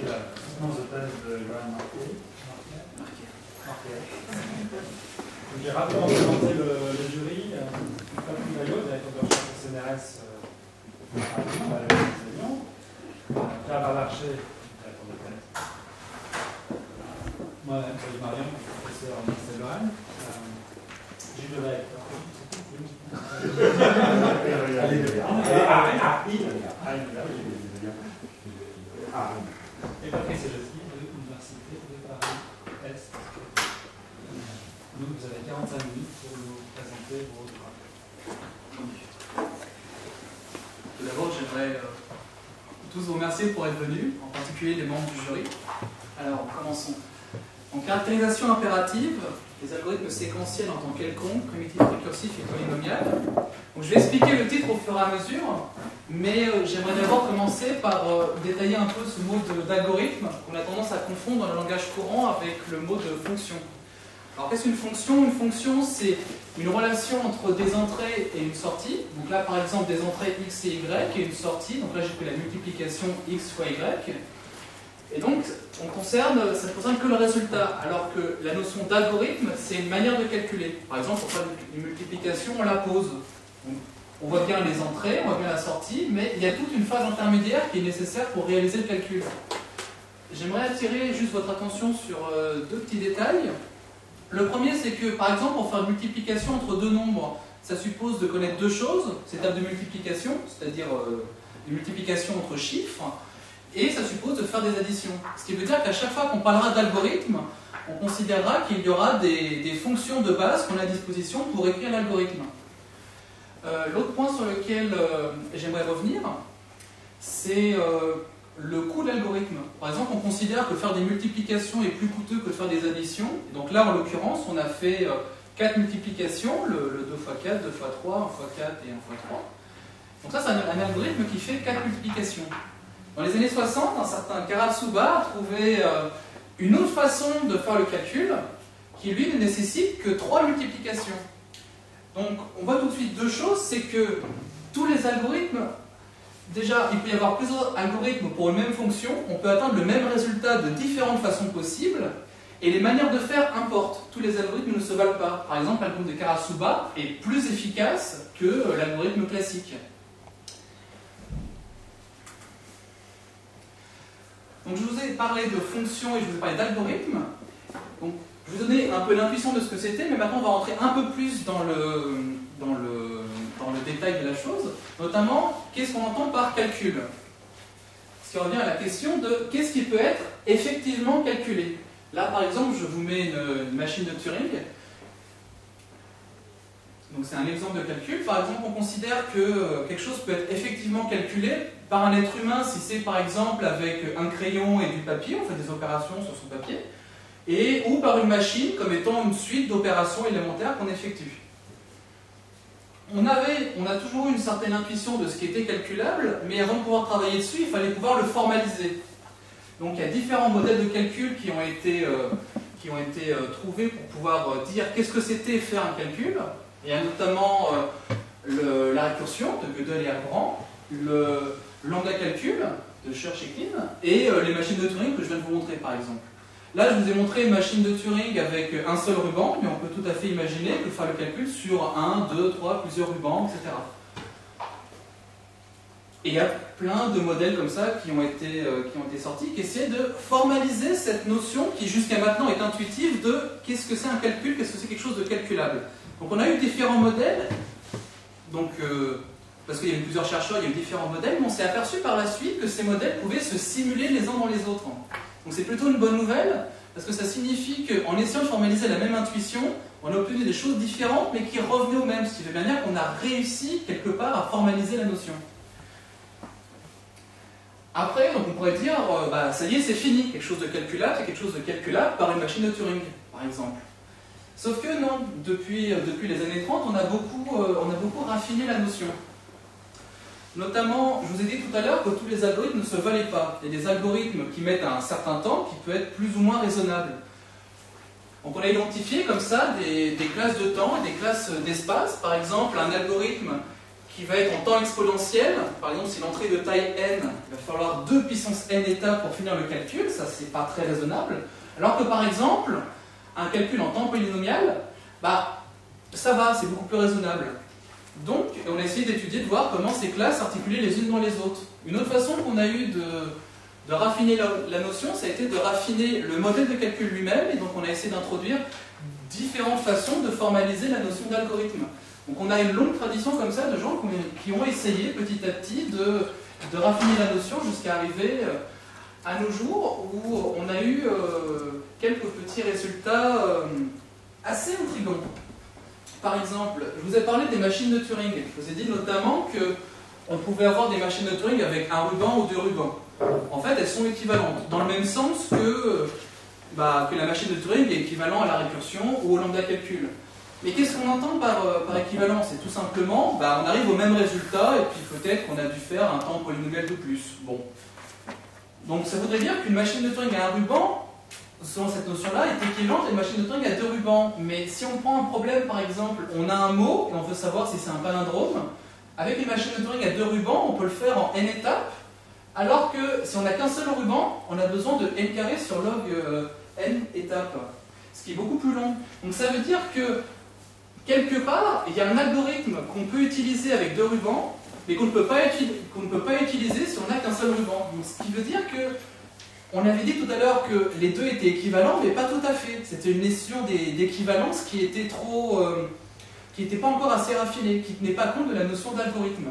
c'est la séquence de thèse de Johan Marquet. J'ai rapidement présenté le jury. Patrick Maillot, directeur de recherche au CNRS, Pierre Barlarché, directeur de thèse. Moi-même, Paul Marion, professeur en lycée Lorraine. Gilles Levesque. Et Patrick Sejeski de l'Université de Paris-Est. Donc vous avez 45 minutes pour nous présenter vos travaux. Tout d'abord, j'aimerais tous vous remercier pour être venus, en particulier les membres du jury. Alors, commençons. En caractérisation impérative, les algorithmes séquentiels en tant quelconque, primitif, récursif et polynomial. Donc, je vais expliquer le titre au fur et à mesure, mais j'aimerais d'abord commencer par détailler un peu ce mot d'algorithme qu'on a tendance à confondre dans le langage courant avec le mot de fonction. Alors, qu'est-ce qu'une fonction? Une fonction, c'est une relation entre des entrées et une sortie. Donc là, par exemple, des entrées x et y et une sortie. Donc là, j'ai pris la multiplication x fois y. Et donc, ça ne concerne que le résultat, alors que la notion d'algorithme, c'est une manière de calculer. Par exemple, pour faire une multiplication, on la pose. Donc, on voit bien les entrées, on voit bien la sortie, mais il y a toute une phase intermédiaire qui est nécessaire pour réaliser le calcul. J'aimerais attirer juste votre attention sur deux petits détails. Le premier, c'est que, par exemple, pour faire une multiplication entre deux nombres, ça suppose de connaître deux choses, cette table de multiplication, c'est-à-dire une multiplication entre chiffres, et ça suppose de faire des additions. Ce qui veut dire qu'à chaque fois qu'on parlera d'algorithme, on considérera qu'il y aura des fonctions de base qu'on a à disposition pour écrire l'algorithme. L'autre point sur lequel j'aimerais revenir, c'est le coût de l'algorithme. Par exemple, on considère que faire des multiplications est plus coûteux que faire des additions. Donc là, en l'occurrence, on a fait 4 multiplications, le 2 x 4, 2 x 3, 1 x 4 et 1 x 3. Donc ça, c'est un algorithme qui fait 4 multiplications. Dans les années 60, un certain Karasuba a trouvé une autre façon de faire le calcul qui, lui, ne nécessite que 3 multiplications. Donc, on voit tout de suite deux choses, c'est que tous les algorithmes, déjà, il peut y avoir plusieurs algorithmes pour une même fonction, on peut atteindre le même résultat de différentes façons possibles, et les manières de faire importent. Tous les algorithmes ne se valent pas. Par exemple, l'algorithme de Karasuba est plus efficace que l'algorithme classique. Donc, je vous ai parlé de fonctions et je vous ai parlé d'algorithmes. Donc, je vous ai donné un peu l'intuition de ce que c'était, mais maintenant on va rentrer un peu plus dans le détail de la chose, notamment qu'est-ce qu'on entend par calcul. Ce qui revient à la question de qu'est-ce qui peut être effectivement calculé. Là, par exemple, je vous mets une machine de Turing. Donc c'est un exemple de calcul. Par exemple, on considère que quelque chose peut être effectivement calculé par un être humain si c'est par exemple avec un crayon et du papier, on fait des opérations sur son papier, ou par une machine comme étant une suite d'opérations élémentaires qu'on effectue. On a toujours eu une certaine intuition de ce qui était calculable, mais avant de pouvoir travailler dessus, il fallait pouvoir le formaliser. Donc il y a différents modèles de calcul qui ont été trouvés pour pouvoir dire qu'est-ce que c'était faire un calcul. Il y a notamment la récursion de Gödel et Algorand, le lambda calcul de Church et Klein, et les machines de Turing que je viens de vous montrer par exemple. Là, je vous ai montré une machine de Turing avec un seul ruban, mais on peut tout à fait imaginer que faire le calcul sur 1, 2, 3, plusieurs rubans, etc. Et il y a plein de modèles comme ça qui ont été sortis, qui essaient de formaliser cette notion qui jusqu'à maintenant est intuitive de qu'est-ce que c'est un calcul, qu'est-ce que c'est quelque chose de calculable. Donc on a eu différents modèles, parce qu'il y a eu plusieurs chercheurs, il y a eu différents modèles, mais on s'est aperçu par la suite que ces modèles pouvaient se simuler les uns dans les autres. Donc c'est plutôt une bonne nouvelle, parce que ça signifie qu'en essayant de formaliser la même intuition, on a obtenu des choses différentes, mais qui revenaient au même, ce qui veut bien dire qu'on a réussi quelque part à formaliser la notion. Après, donc on pourrait dire, ça y est, c'est fini, quelque chose de calculable, c'est quelque chose de calculable par une machine de Turing, par exemple. Sauf que non, depuis les années 30, on a beaucoup raffiné la notion. Notamment, je vous ai dit tout à l'heure que tous les algorithmes ne se valaient pas. Il y a des algorithmes qui mettent un certain temps qui peut être plus ou moins raisonnable. Donc on a identifié comme ça des classes de temps et des classes d'espace. Par exemple, un algorithme qui va être en temps exponentiel. Par exemple, si l'entrée de taille n, il va falloir 2 puissance n étapes pour finir le calcul, ça c'est pas très raisonnable. Alors que par exemple, un calcul en temps polynomial, bah, ça va, c'est beaucoup plus raisonnable. Donc, on a essayé d'étudier, de voir comment ces classes s'articulaient les unes dans les autres. Une autre façon qu'on a eu de raffiner la notion, ça a été de raffiner le modèle de calcul lui-même, et donc on a essayé d'introduire différentes façons de formaliser la notion d'algorithme. Donc on a une longue tradition comme ça de gens qui ont essayé petit à petit de raffiner la notion jusqu'à arriver à nos jours où on a eu quelques petits résultats assez intrigants. Par exemple, je vous ai parlé des machines de Turing. Je vous ai dit notamment qu'on pouvait avoir des machines de Turing avec un ruban ou 2 rubans. En fait, elles sont équivalentes, dans le même sens que la machine de Turing est équivalente à la récursion ou au lambda calcul. Mais qu'est-ce qu'on entend par équivalence? C'est tout simplement, on arrive au même résultat et puis peut-être qu'on a dû faire un temps polynomial de plus. Bon. Donc ça voudrait dire qu'une machine de Turing à un ruban, selon cette notion-là, est équivalente à une machine de Turing à 2 rubans. Mais si on prend un problème, par exemple, on a un mot et on veut savoir si c'est un palindrome, avec une machine de Turing à 2 rubans, on peut le faire en n étapes, alors que si on n'a qu'un seul ruban, on a besoin de n carré sur log n étapes, ce qui est beaucoup plus long. Donc ça veut dire que, quelque part, il y a un algorithme qu'on peut utiliser avec 2 rubans, mais qu'on ne peut pas utiliser si on n'a qu'un seul ruban. Donc, ce qui veut dire que, on avait dit tout à l'heure que les deux étaient équivalents, mais pas tout à fait. C'était une notion d'équivalence qui était qui n'était pas encore assez raffinée, qui ne tenait pas compte de la notion d'algorithme.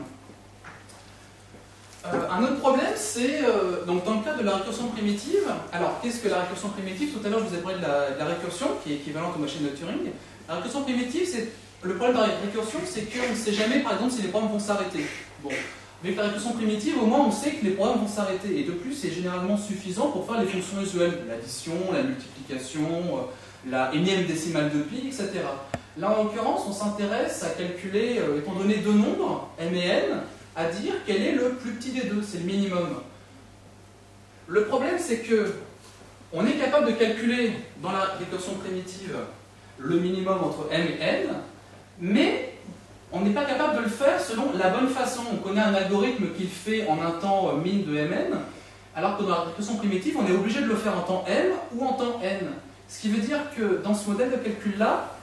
Un autre problème, c'est donc dans le cas de la récursion primitive. Alors, qu'est-ce que la récursion primitive? Tout à l'heure, je vous ai parlé de la récursion, qui est équivalente aux machines de Turing. La récursion primitive, le problème de la récursion, c'est qu'on ne sait jamais, par exemple, si les programmes vont s'arrêter. Bon, avec la récursion primitive, au moins, on sait que les programmes vont s'arrêter. Et de plus, c'est généralement suffisant pour faire les fonctions usuelles, l'addition, la multiplication, la énième décimale de pi, etc. Là, en l'occurrence, on s'intéresse à calculer, étant donné deux nombres, m et n, à dire quel est le plus petit des deux, c'est le minimum. Le problème, c'est que on est capable de calculer dans la récursion primitive le minimum entre m et n, mais on n'est pas capable de le faire selon la bonne façon. On connaît un algorithme qui le fait en un temps min de mn, alors que dans la récursion primitive, on est obligé de le faire en temps m ou en temps n. Ce qui veut dire que dans ce modèle de calcul-là,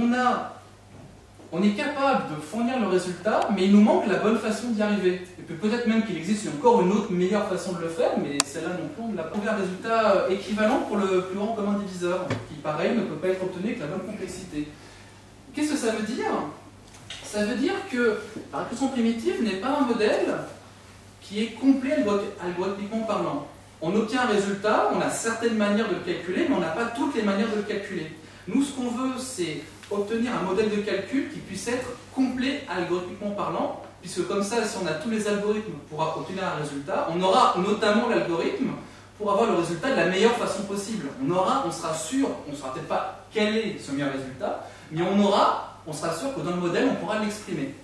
on est capable de fournir le résultat, mais il nous manque la bonne façon d'y arriver. Et puis peut-être même qu'il existe encore une autre meilleure façon de le faire, mais celle-là non plus, on ne l'a pas. Un résultat équivalent pour le plus grand commun diviseur, qui pareil ne peut pas être obtenu avec la bonne complexité. Qu'est-ce que ça veut dire? Ça veut dire que la récursion primitive n'est pas un modèle qui est complet algorithmiquement parlant. On obtient un résultat, on a certaines manières de le calculer, mais on n'a pas toutes les manières de le calculer. Nous, ce qu'on veut, c'est obtenir un modèle de calcul qui puisse être complet algorithmiquement parlant, puisque comme ça, si on a tous les algorithmes pour obtenir un résultat, on aura notamment l'algorithme pour avoir le résultat de la meilleure façon possible. On sera sûr, on ne saura peut-être pas quel est ce meilleur résultat, mais on sera sûr que dans le modèle, on pourra l'exprimer.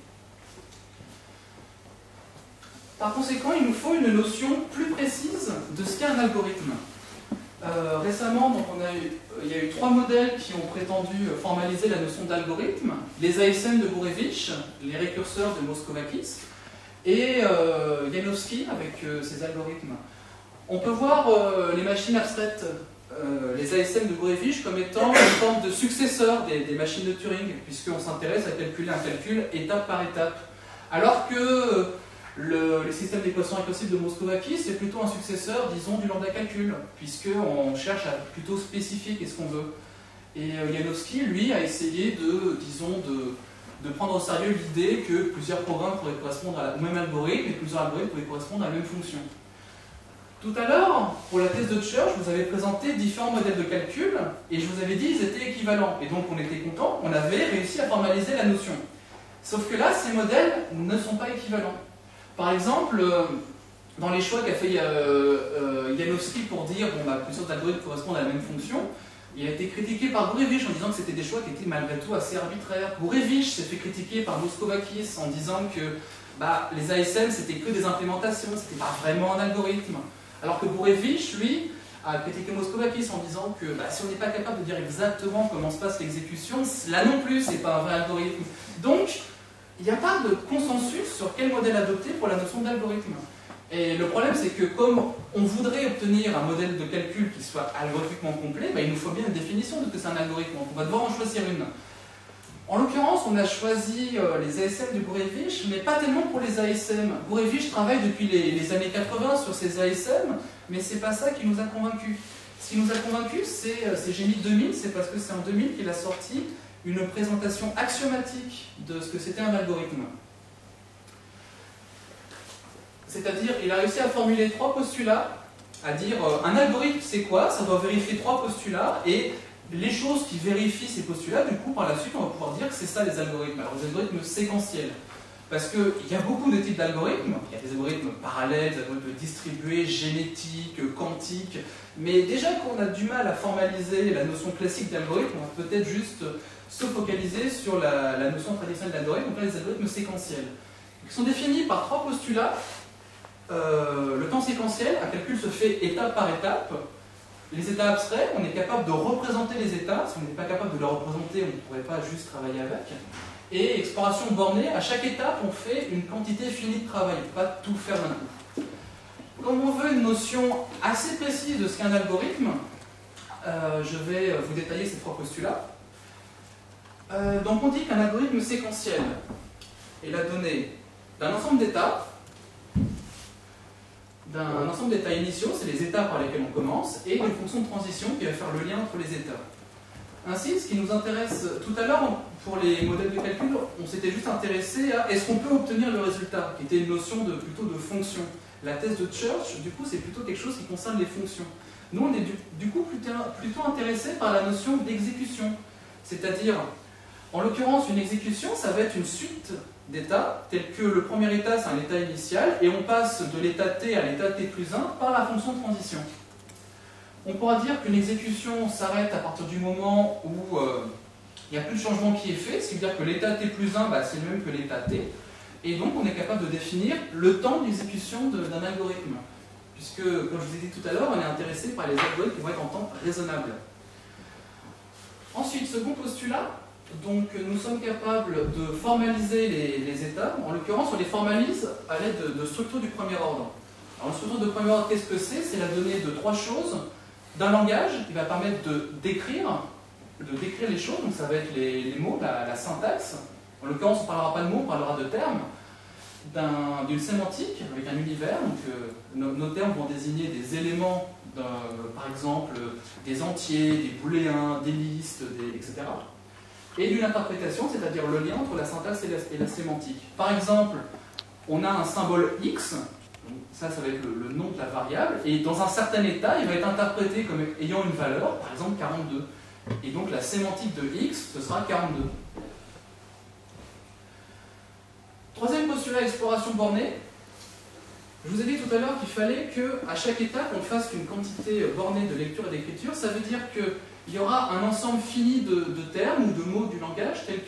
Par conséquent, il nous faut une notion plus précise de ce qu'est un algorithme. Récemment, donc il y a eu 3 modèles qui ont prétendu formaliser la notion d'algorithme. Les ASM de Gourevitch, les récurseurs de Moskovakis, et Janowski avec ses algorithmes. On peut voir les machines abstraites, les ASM de Gourevitch, comme étant une forme de successeur des machines de Turing, puisqu'on s'intéresse à calculer un calcul étape par étape. Alors que les systèmes d'équations récursives de Moskovakis, c'est plutôt un successeur, disons, du lambda calcul, puisqu'on cherche à plutôt spécifier qu'est-ce qu'on veut. Et Janowski, lui, a essayé de prendre au sérieux l'idée que plusieurs programmes pourraient correspondre au même algorithme, et plusieurs algorithmes pourraient correspondre à la même fonction. Tout à l'heure, pour la thèse de Church, je vous avais présenté différents modèles de calcul, et je vous avais dit qu'ils étaient équivalents. Et donc on était content, on avait réussi à formaliser la notion. Sauf que là, ces modèles ne sont pas équivalents. Par exemple, dans les choix qu'a fait Janowski pour dire plusieurs algorithmes correspondent à la même fonction, il a été critiqué par Gourevitch en disant que c'était des choix qui étaient malgré tout assez arbitraires. Gourevitch s'est fait critiquer par Moskovakis en disant que les ASM c'était que des implémentations, c'était pas vraiment un algorithme. Alors que Gourevitch, lui, a critiqué Moskovakis en disant que si on n'est pas capable de dire exactement comment se passe l'exécution, là non plus c'est pas un vrai algorithme. Donc, il n'y a pas de consensus sur quel modèle adopter pour la notion d'algorithme. Et le problème, c'est que comme on voudrait obtenir un modèle de calcul qui soit algorithmiquement complet, il nous faut bien une définition de ce que c'est un algorithme. On va devoir en choisir une. En l'occurrence, on a choisi les ASM de Gurevich, mais pas tellement pour les ASM. Gurevich travaille depuis les années 80 sur ces ASM, mais c'est pas ça qui nous a convaincus. Ce qui nous a convaincus, c'est j'ai mis 2000, c'est parce que c'est en 2000 qu'il a sorti une présentation axiomatique de ce que c'était un algorithme. C'est-à-dire, il a réussi à formuler 3 postulats, à dire un algorithme c'est quoi? Ça doit vérifier 3 postulats, et les choses qui vérifient ces postulats, du coup, par la suite, on va pouvoir dire que c'est ça les algorithmes. Alors, les algorithmes séquentiels. Parce qu'il y a beaucoup de types d'algorithmes. Il y a des algorithmes parallèles, des algorithmes distribués, génétiques, quantiques. Mais déjà qu'on a du mal à formaliser la notion classique d'algorithme, on va peut-être juste se focaliser sur la notion traditionnelle d'algorithme, donc là, les algorithmes séquentiels. Ils sont définis par 3 postulats. Le temps séquentiel, un calcul se fait étape par étape. Les états abstraits, on est capable de représenter les états. Si on n'est pas capable de les représenter, on ne pourrait pas juste travailler avec. Et exploration bornée, à chaque étape, on fait une quantité finie de travail. On ne peut pas tout faire d'un coup. Comme on veut une notion assez précise de ce qu'est un algorithme, je vais vous détailler ces 3 postulats. Donc on dit qu'un algorithme séquentiel est la donnée d'un ensemble d'états, d'un ensemble d'états initiaux, c'est les états par lesquels on commence, et d'une fonction de transition qui va faire le lien entre les états. Ainsi, ce qui nous intéresse tout à l'heure, pour les modèles de calcul, on s'était juste intéressé à est-ce qu'on peut obtenir le résultat, qui était une notion plutôt de fonction. La thèse de Church, du coup, c'est plutôt quelque chose qui concerne les fonctions. Nous, on est du coup plutôt intéressé par la notion d'exécution. C'est-à-dire, en l'occurrence, une exécution, ça va être une suite d'états, tels que le premier état, c'est un état initial, et on passe de l'état t à l'état t plus 1 par la fonction de transition. On pourra dire qu'une exécution s'arrête à partir du moment où il n'y a plus de changement qui est fait, ce qui veut dire que l'état t plus 1, c'est le même que l'état t, et donc on est capable de définir le temps d'exécution d'un algorithme. Puisque, comme je vous ai dit tout à l'heure, on est intéressé par les algorithmes qui vont être en temps raisonnable. Ensuite, second postulat, donc nous sommes capables de formaliser les états. En l'occurrence, on les formalise à l'aide de structures du premier ordre. Alors, une structure de premier ordre, qu'est-ce que c'est? C'est la donnée de 3 choses. D'un langage qui va permettre de décrire les choses, donc ça va être les mots, la syntaxe. En l'occurrence, on ne parlera pas de mots, on parlera de termes. D'une sémantique avec un univers, donc nos termes vont désigner des éléments, par exemple des entiers, des booléens, des listes, etc. Et d'une interprétation, c'est-à-dire le lien entre la syntaxe et la sémantique. Par exemple, on a un symbole x, donc ça va être le nom de la variable, et dans un certain état, il va être interprété comme ayant une valeur, par exemple 42. Et donc la sémantique de x, ce sera 42. Troisième postulat, exploration bornée. Je vous ai dit tout à l'heure qu'il fallait qu'à chaque étape, on fasse une quantité bornée de lecture et d'écriture. Ça veut dire qu'il y aura un ensemble fini de termes ou de mots du langage tels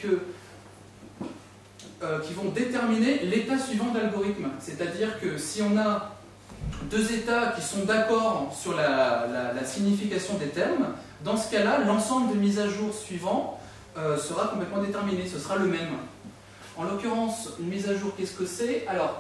qui vont déterminer l'état suivant de l'algorithme. C'est-à-dire que si on a 2 états qui sont d'accord sur la signification des termes, dans ce cas-là, l'ensemble des mises à jour suivants sera complètement déterminé, ce sera le même. En l'occurrence, une mise à jour, qu'est-ce que c'est? Alors,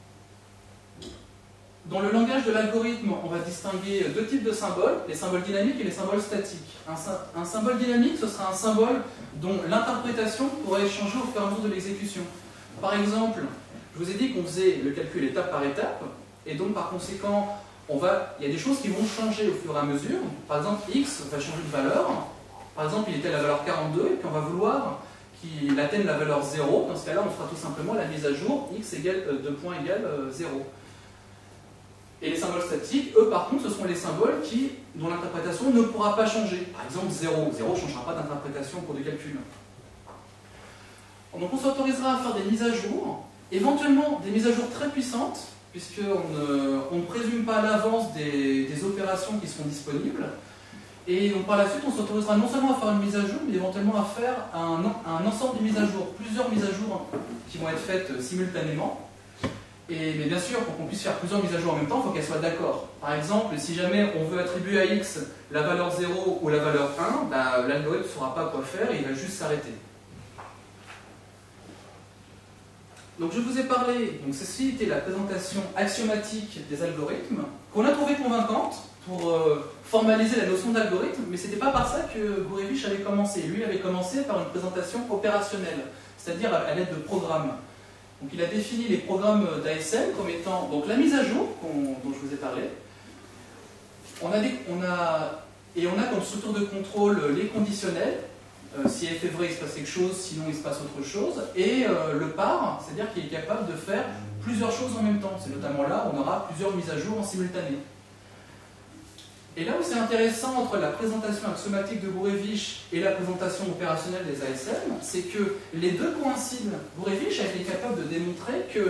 dans le langage de l'algorithme, on va distinguer 2 types de symboles, les symboles dynamiques et les symboles statiques. Un symbole dynamique, ce sera un symbole dont l'interprétation pourrait changer au fur et à mesure de l'exécution. Par exemple, je vous ai dit qu'on faisait le calcul étape par étape, et donc par conséquent, il y a des choses qui vont changer au fur et à mesure. Par exemple, x va changer de valeur. Par exemple, il était à la valeur 42, et puis on va vouloir qu'il atteigne la valeur 0. Dans ce cas-là, on fera tout simplement la mise à jour x égale 2 points égale 0. Et les symboles statiques, eux par contre, ce sont les symboles dont l'interprétation ne pourra pas changer. Par exemple 0. 0 ne changera pas d'interprétation pour des calculs. Donc on s'autorisera à faire des mises à jour, éventuellement des mises à jour très puissantes, puisqu'on ne présume pas à l'avance des opérations qui seront disponibles. Et donc par la suite, on s'autorisera non seulement à faire une mise à jour, mais éventuellement à faire un ensemble de mises à jour, plusieurs mises à jour qui vont être faites simultanément. Mais bien sûr, pour qu'on puisse faire plusieurs mises à jour en même temps, il faut qu'elles soient d'accord. Par exemple, si jamais on veut attribuer à x la valeur 0 ou la valeur 1, l'algorithme ne saura pas quoi faire et il va juste s'arrêter. Donc je vous ai parlé, donc ceci était la présentation axiomatique des algorithmes, qu'on a trouvé convaincante pour formaliser la notion d'algorithme, mais ce n'était pas par ça que Gurevich avait commencé. Lui avait commencé par une présentation opérationnelle, c'est-à-dire à l'aide de programmes. Donc il a défini les programmes d'ASM comme étant donc, la mise à jour dont je vous ai parlé. On a comme structure de contrôle les conditionnels. Si f est vrai, il se passe quelque chose, sinon il se passe autre chose. Et le par, c'est-à-dire qu'il est capable de faire plusieurs choses en même temps. C'est notamment là où on aura plusieurs mises à jour en simultané. Et là où c'est intéressant entre la présentation axiomatique de Gurevich et la présentation opérationnelle des ASM, c'est que les deux coïncident. Gurevich a été capable de démontrer que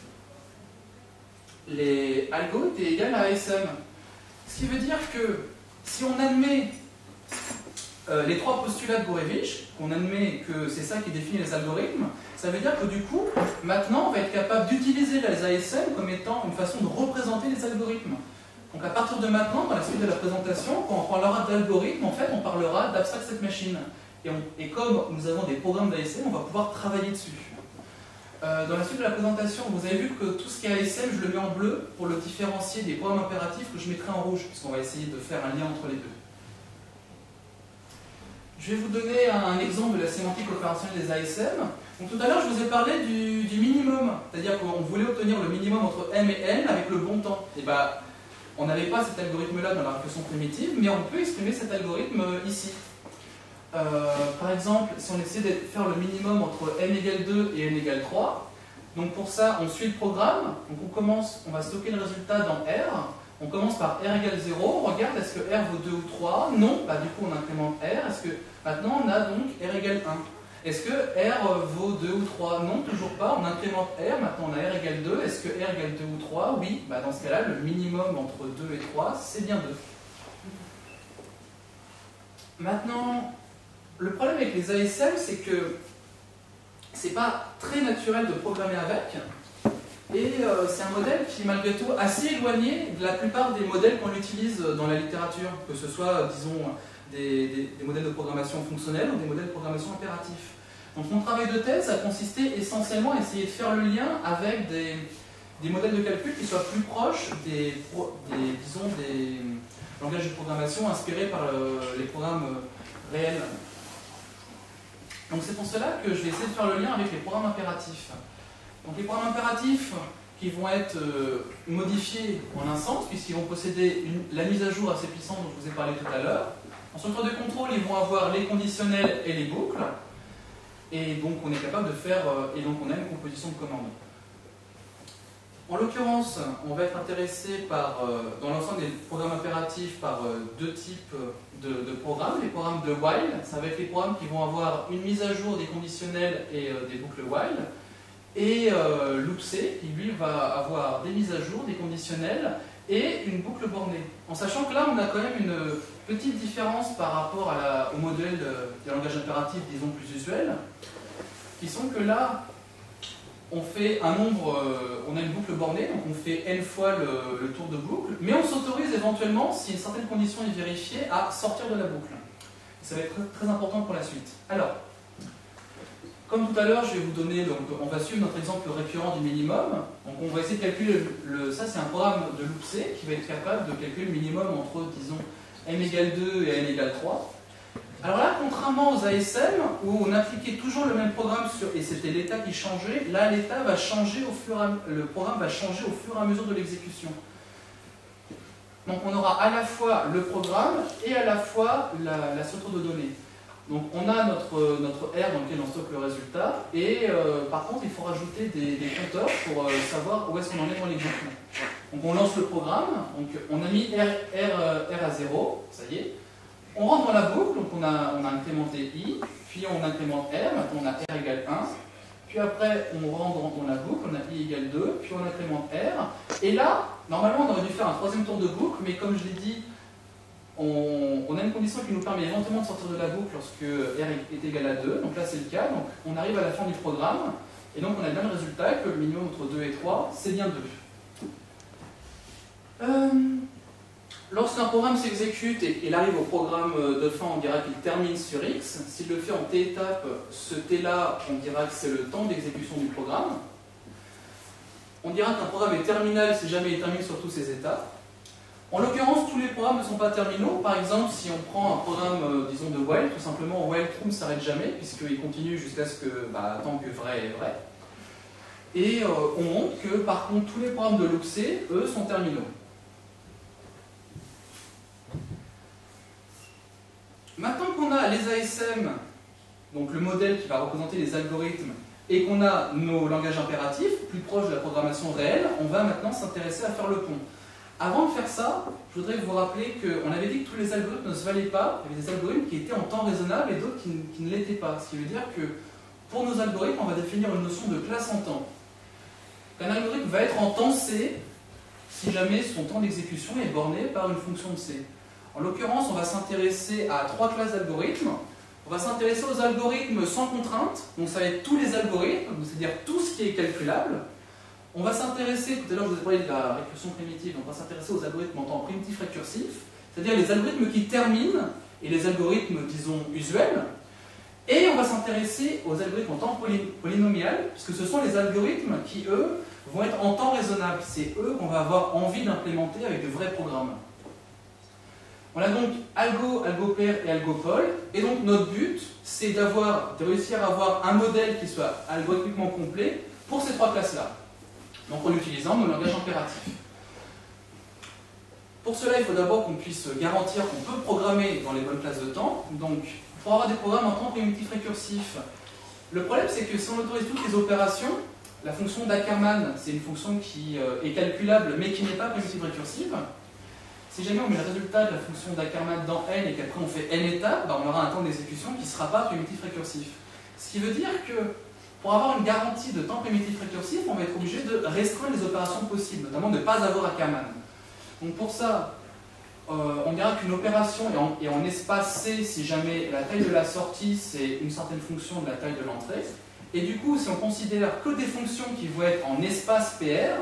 les algo étaient égales à ASM. Ce qui veut dire que si on admet les trois postulats de Gurevich, qu'on admet que c'est ça qui définit les algorithmes, ça veut dire que du coup, maintenant, on va être capable d'utiliser les ASM comme étant une façon de représenter les algorithmes. Donc à partir de maintenant, dans la suite de la présentation, quand on parlera d'algorithmes, en fait, on parlera d'abstract set machine. Et comme nous avons des programmes d'ASM, on va pouvoir travailler dessus. Dans la suite de la présentation, vous avez vu que tout ce qui est ASM, je le mets en bleu pour le différencier des programmes impératifs que je mettrai en rouge, puisqu'on va essayer de faire un lien entre les deux. Je vais vous donner un exemple de la sémantique opérationnelle des ASM. Donc, tout à l'heure, je vous ai parlé du minimum, c'est-à-dire qu'on voulait obtenir le minimum entre m et n avec le bon temps. Et ben, on n'avait pas cet algorithme-là dans la récursion primitive, mais on peut exprimer cet algorithme ici. Par exemple, si on essaie de faire le minimum entre n égale 2 et n égale 3, donc pour ça, on suit le programme, donc on va stocker le résultat dans R, on commence par R égale 0, on regarde est-ce que R vaut 2 ou 3, non, bah, du coup on incrémente R, est-ce que maintenant on a donc R égale 1. Est-ce que R vaut 2 ou 3? Non, toujours pas, on incrémente R, maintenant on a R égale 2, est-ce que R égale 2 ou 3? Oui, bah, dans ce cas-là, le minimum entre 2 et 3, c'est bien 2. Maintenant, le problème avec les ASM, c'est que c'est pas très naturel de programmer avec, et c'est un modèle qui est malgré tout assez éloigné de la plupart des modèles qu'on utilise dans la littérature, que ce soit, disons, des modèles de programmation fonctionnelle ou des modèles de programmation impératifs. Donc mon travail de thèse a consisté essentiellement à essayer de faire le lien avec des modèles de calcul qui soient plus proches des langages de programmation inspirés par les programmes réels. Donc c'est pour cela que je vais essayer de faire le lien avec les programmes impératifs. Donc les programmes impératifs qui vont être modifiés en un sens, puisqu'ils vont posséder la mise à jour assez puissante dont je vous ai parlé tout à l'heure. En structure de contrôle, ils vont avoir les conditionnels et les boucles. Et donc on est capable de faire, et donc on a une composition de commandes. En l'occurrence, on va être intéressé par, dans l'ensemble des programmes impératifs par deux types de programmes. Les programmes de while, ça va être les programmes qui vont avoir une mise à jour des conditionnels et des boucles while. Et loopc, qui lui va avoir des mises à jour, des conditionnels et une boucle bornée. En sachant que là, on a quand même une petite différence par rapport au modèle des langages impératifs, disons, plus usuels, qui sont que là, on fait un nombre, on a une boucle bornée, donc on fait n fois le tour de boucle, mais on s'autorise éventuellement, si une certaine condition est vérifiée, à sortir de la boucle. Ça va être très important pour la suite. Alors, comme tout à l'heure, je vais vous donner, donc on va suivre notre exemple récurrent du minimum. Donc on va essayer de calculer, ça c'est un programme de loopc qui va être capable de calculer le minimum entre, disons, m égale 2 et n égale 3. Alors là, contrairement aux ASM, où on appliquait toujours le même programme, et c'était l'état qui changeait, là l'état va changer le programme va changer au fur et à mesure de l'exécution. Donc on aura à la fois le programme et à la fois la structure de données. Donc on a notre R dans lequel on stocke le résultat, et par contre il faut rajouter des compteurs pour savoir où est-ce qu'on en est dans l'exécution. Donc on lance le programme, donc on a mis R à 0, ça y est. On rentre dans la boucle, donc on a incrémenté I, puis on incrémente R, maintenant on a R égale 1, puis après on rentre dans la boucle, on a I égale 2, puis on incrémente R, et là, normalement on aurait dû faire un troisième tour de boucle, mais comme je l'ai dit, on a une condition qui nous permet éventuellement de sortir de la boucle lorsque R est égal à 2, donc là c'est le cas, donc on arrive à la fin du programme, et donc on a bien le résultat que le minimum entre 2 et 3, c'est bien 2. Lorsqu'un programme s'exécute et il arrive au programme de fin, on dira qu'il termine sur X. S'il le fait en T étapes, ce T-là, on dira que c'est le temps d'exécution du programme. on dira qu'un programme est terminal si jamais il termine sur tous ses états. En l'occurrence, tous les programmes ne sont pas terminaux. Par exemple, si on prend un programme, disons, de while, tout simplement, while true ne s'arrête jamais, puisqu'il continue jusqu'à ce que, tant que vrai est vrai. Et on montre que, par contre, tous les programmes de loopc, eux, sont terminaux. Maintenant qu'on a les ASM, donc le modèle qui va représenter les algorithmes, et qu'on a nos langages impératifs, plus proches de la programmation réelle, on va maintenant s'intéresser à faire le pont. Avant de faire ça, je voudrais vous rappeler qu'on avait dit que tous les algorithmes ne se valaient pas. Il y avait des algorithmes qui étaient en temps raisonnable et d'autres qui ne l'étaient pas. Ce qui veut dire que pour nos algorithmes, on va définir une notion de classe en temps. Un algorithme va être en temps C si jamais son temps d'exécution est borné par une fonction de C. En l'occurrence, on va s'intéresser à 3 classes d'algorithmes. On va s'intéresser aux algorithmes sans contrainte, donc ça va être tous les algorithmes, c'est-à-dire tout ce qui est calculable. On va s'intéresser, tout à l'heure je vous ai parlé de la récursion primitive, on va s'intéresser aux algorithmes en temps primitif récursif, c'est-à-dire les algorithmes qui terminent et les algorithmes, disons, usuels. Et on va s'intéresser aux algorithmes en temps polynomial, puisque ce sont les algorithmes qui, eux, vont être en temps raisonnable. C'est eux qu'on va avoir envie d'implémenter avec de vrais programmes. On a donc algo, algopair et algopole, et donc notre but, c'est de réussir à avoir un modèle qui soit algorithmiquement complet pour ces 3 classes-là. Donc en utilisant nos langages impératifs. Pour cela, il faut d'abord qu'on puisse garantir qu'on peut programmer dans les bonnes classes de temps. Donc, pour avoir des programmes en temps primitif récursif, le problème c'est que si on autorise toutes les opérations, la fonction d'Ackermann, c'est une fonction qui est calculable mais qui n'est pas primitive récursive. Si jamais on met le résultat de la fonction d'Ackermann dans n et qu'après on fait n étapes, on aura un temps d'exécution qui ne sera pas primitif récursif. Ce qui veut dire que pour avoir une garantie de temps primitif récursif, on va être obligé de restreindre les opérations possibles, notamment de ne pas avoir Ackermann. Donc pour ça, on dira qu'une opération est en espace C si jamais la taille de la sortie c'est une certaine fonction de la taille de l'entrée. Et du coup, si on considère que des fonctions qui vont être en espace PR,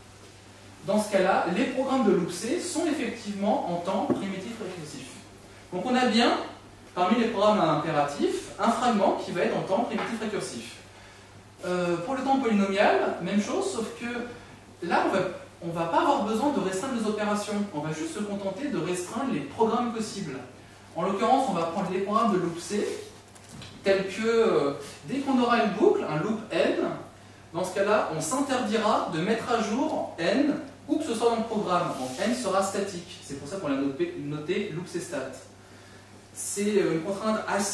dans ce cas-là, les programmes de loopc sont effectivement en temps primitif récursif. Donc on a bien, parmi les programmes impératifs, un fragment qui va être en temps primitif récursif. Pour le temps polynomial, même chose, sauf que là, on ne va pas avoir besoin de restreindre les opérations. On va juste se contenter de restreindre les programmes possibles. En l'occurrence, on va prendre les programmes de loopc, tels que, dès qu'on aura une boucle, un loop n, dans ce cas-là, on s'interdira de mettre à jour n, où que ce soit dans le programme. Donc n sera statique. C'est pour ça qu'on l'a noté loopcstat. C'est une contrainte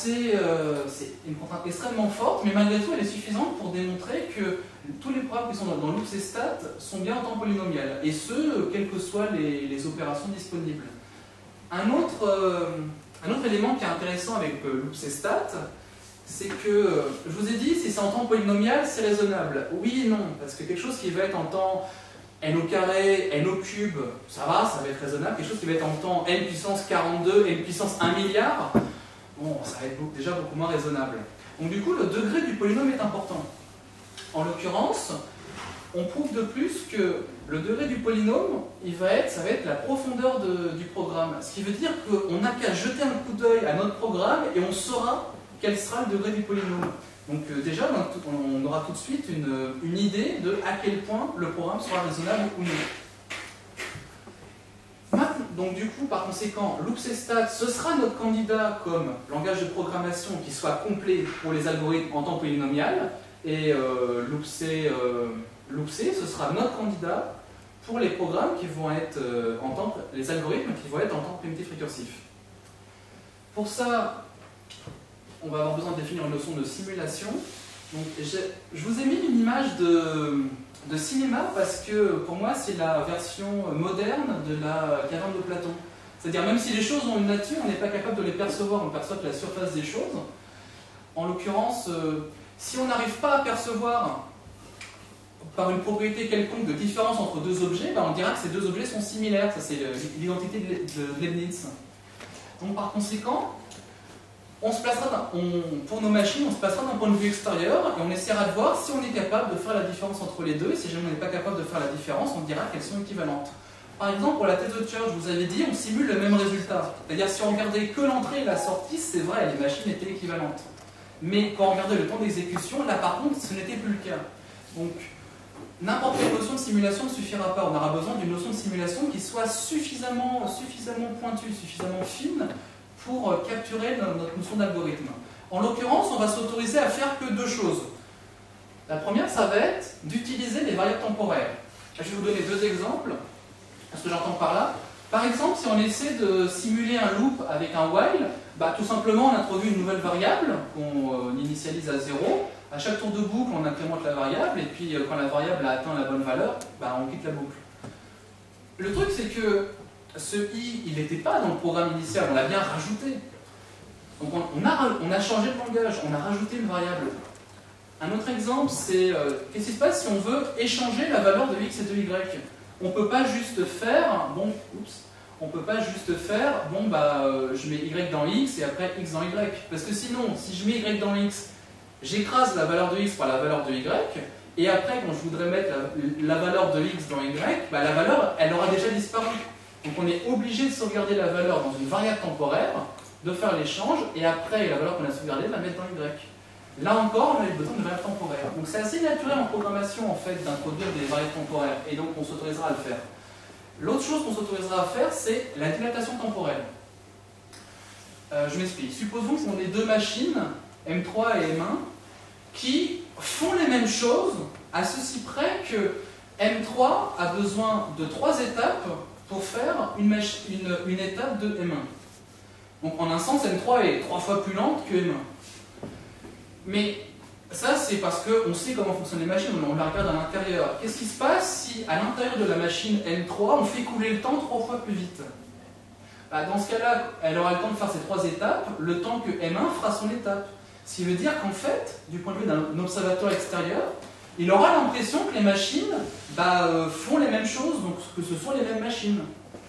c'est une contrainte extrêmement forte, mais malgré tout, elle est suffisante pour démontrer que tous les programmes qui sont dans loopcstat sont bien en temps polynomial, et ce, quelles que soient les opérations disponibles. Un autre élément qui est intéressant avec loopcstat, c'est que, je vous ai dit, si c'est en temps polynomial, c'est raisonnable. Oui et non, parce que quelque chose qui va être en temps n au carré, n au cube, ça va être raisonnable. Quelque chose qui va être en temps n puissance 42, n puissance 1 milliard, bon, ça va être déjà beaucoup moins raisonnable. Donc du coup, le degré du polynôme est important. En l'occurrence, on prouve de plus que le degré du polynôme, ça va être la profondeur du programme. Ce qui veut dire qu'on n'a qu'à jeter un coup d'œil à notre programme et on saura quel sera le degré du polynôme. Donc déjà, on aura tout de suite une idée de à quel point le programme sera raisonnable ou non. Donc du coup, par conséquent, loopcstat, ce sera notre candidat comme langage de programmation qui soit complet pour les algorithmes en temps polynomial, et loopc, ce sera notre candidat pour les programmes qui vont être les algorithmes qui vont être en temps primitif récursif. Pour ça, on va avoir besoin de définir une notion de simulation. Donc, je vous ai mis une image de cinéma parce que pour moi c'est la version moderne de la caverne de Platon. C'est-à-dire même si les choses ont une nature, on n'est pas capable de les percevoir, on perçoit que la surface des choses. En l'occurrence, si on n'arrive pas à percevoir par une propriété quelconque de différence entre deux objets, on dira que ces deux objets sont similaires. Ça c'est l'identité de Leibniz. Donc par conséquent, pour nos machines, on se placera d'un point de vue extérieur et on essaiera de voir si on est capable de faire la différence entre les deux. Et si jamais on n'est pas capable de faire la différence, on dira qu'elles sont équivalentes. Par exemple, pour la thèse de Church, je vous avais dit, on simule le même résultat. C'est-à-dire, si on regardait que l'entrée et la sortie, c'est vrai, les machines étaient équivalentes. Mais quand on regardait le temps d'exécution, là par contre, ce n'était plus le cas. Donc, n'importe quelle notion de simulation ne suffira pas. On aura besoin d'une notion de simulation qui soit suffisamment pointue, suffisamment fine pour capturer notre notion d'algorithme. En l'occurrence, on va s'autoriser à faire que deux choses. La première, ça va être d'utiliser les variables temporaires. Je vais vous donner deux exemples. Ce que j'entends par là. Par exemple, si on essaie de simuler un loop avec un while, tout simplement on introduit une nouvelle variable qu'on initialise à 0. À chaque tour de boucle, on incrémente la variable, et puis quand la variable a atteint la bonne valeur, on quitte la boucle. Le truc, c'est que ce i, il n'était pas dans le programme initial, on l'a bien rajouté. Donc on a changé de langage, on a rajouté une variable. Un autre exemple, c'est qu'est-ce qui se passe si on veut échanger la valeur de x et de y? On ne peut pas juste faire, je mets y dans x et après x dans y. Parce que sinon, si je mets y dans x, j'écrase la valeur de x par la valeur de y, et après, quand je voudrais mettre la valeur de x dans y, la valeur, elle aura déjà disparu. Donc on est obligé de sauvegarder la valeur dans une variable temporaire, de faire l'échange, et après, la valeur qu'on a sauvegardée, de la mettre dans y. Là encore, on a eu besoin de variables temporaires. Donc c'est assez naturel en programmation, en fait, d'introduire des variables temporaires, et donc on s'autorisera à le faire. L'autre chose qu'on s'autorisera à faire, c'est la dilatation temporelle. Je m'explique. Supposons qu'on ait deux machines, M3 et M1, qui font les mêmes choses, à ceci près que M3 a besoin de 3 étapes pour faire une étape de M1. Donc en un sens, M3 est 3 fois plus lente que M1. Mais ça, c'est parce qu'on sait comment fonctionnent les machines, on la regarde à l'intérieur. Qu'est-ce qui se passe si, à l'intérieur de la machine M3, on fait couler le temps 3 fois plus vite? Dans ce cas-là, elle aura le temps de faire ces 3 étapes, le temps que M1 fera son étape. Ce qui veut dire qu'en fait, du point de vue d'un observateur extérieur, il aura l'impression que les machines font les mêmes choses, donc que ce sont les mêmes machines.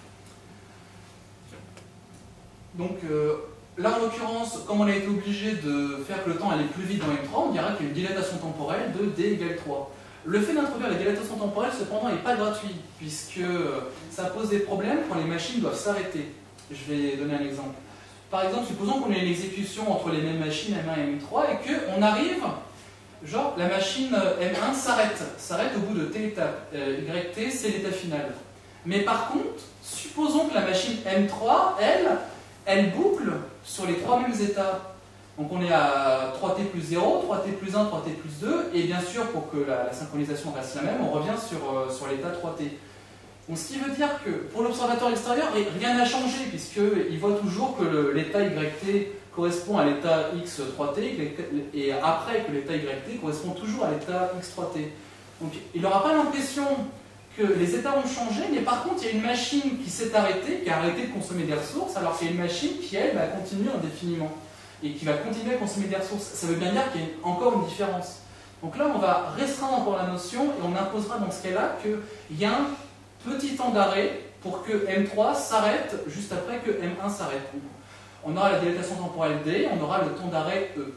Donc, là, en l'occurrence, comme on a été obligé de faire que le temps allait plus vite dans M3, on dira qu'il y a une dilatation temporelle de d égale 3. Le fait d'introduire la dilatation temporelle, cependant, n'est pas gratuit, puisque ça pose des problèmes quand les machines doivent s'arrêter. Je vais donner un exemple. Par exemple, supposons qu'on ait une exécution entre les mêmes machines M1 et M3, et qu'on arrive, genre, la machine M1 s'arrête au bout de telle étape. YT, c'est l'état final. Mais par contre, supposons que la machine M3, elle boucle sur les 3 mêmes états. Donc on est à 3t plus 0, 3t plus 1, 3t plus 2, et bien sûr, pour que la synchronisation reste la même, on revient sur l'état 3t. Donc ce qui veut dire que pour l'observateur extérieur, rien n'a changé, puisqu'il voit toujours que l'état YT correspond à l'état X 3t, et après que l'état YT correspond toujours à l'état X 3t. Donc il n'aura pas l'impression que les états ont changé, mais par contre, il y a une machine qui s'est arrêtée, qui a arrêté de consommer des ressources, alors qu'il y a une machine qui, elle, va continuer indéfiniment, et qui va continuer à consommer des ressources. Ça veut bien dire qu'il y a encore une différence. Donc là, on va restreindre encore la notion, et on imposera dans ce cas-là qu'il y a un petit temps d'arrêt pour que M3 s'arrête juste après que M1 s'arrête. On aura la dilatation temporelle D, on aura le temps d'arrêt E.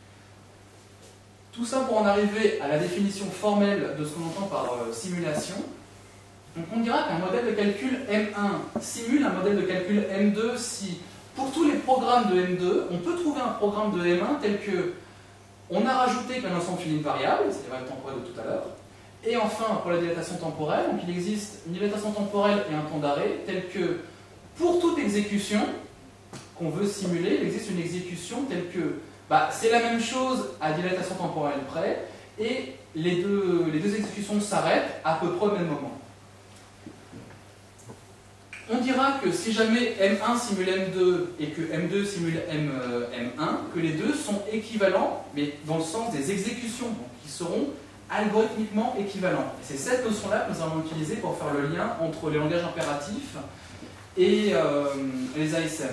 Tout ça pour en arriver à la définition formelle de ce qu'on entend par simulation. Donc on dira qu'un modèle de calcul M1 simule un modèle de calcul M2 si, pour tous les programmes de M2, on peut trouver un programme de M1 tel que on a rajouté qu'un ensemble fini de variables, c'est les variables temporelles de tout à l'heure, et enfin pour la dilatation temporelle, donc il existe une dilatation temporelle et un temps d'arrêt tel que pour toute exécution qu'on veut simuler, il existe une exécution telle que c'est la même chose à dilatation temporelle près, et les deux exécutions s'arrêtent à peu près au même moment. On dira que si jamais M1 simule M2 et que M2 simule M1, que les deux sont équivalents, mais dans le sens des exécutions, donc qui seront algorithmiquement équivalents. Et c'est cette notion-là que nous allons utiliser pour faire le lien entre les langages impératifs et les ASM.